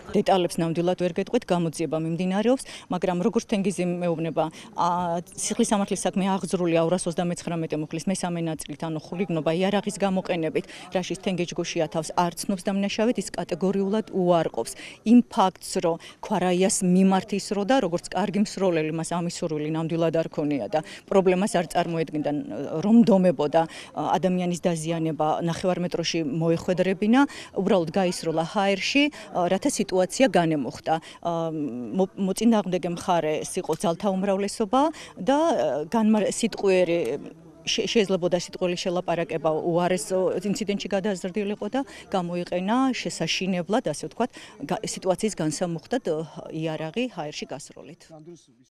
დეტალებს ნამდვილად ვერ გეტყვით, გამოძიება მიმდინარეობს, მაგრამ როგორც თენგიზი მეუბნება, სისხლის სამართლის საქმე აღძრულია 229 მუხლის მესამე ნაწილით, ანუ ხულიგნობა იარაღის გამოყენებით, რაშიც თენგიზ ჯგუშია თავს არ ცნობს დამნაშავედ, ის კატეგორიულად უარყოფს იმ ფაქტს, რომ ქვარაიას მიმართ ისრო და როგორც კარგი მსროლელი მას ამის სურვილი ნამდვილად არ ქონია და პრობლემას არ წარმოედგინდა, რომ დომებოდა ადამიანის დაზიანება ნახევარმეტროში მოეხვედრებინა, უბრალოდ გაისროლა ჰაერში, რათა სიტუაცია განემუხტა. მოწინააღმდეგე მხარეს იყო ძალთა უმრავლესობა და სიტყვიერი შეიძლებოდა სიტყვის შელაპარაკება უარეს ინციდენტში გადაზრდილიყო და გამოიყენა შესაშინებლად, ასე ვთქვათ, სიტუაციის განსამუხტად იარაღი ჰაერში გასროლით.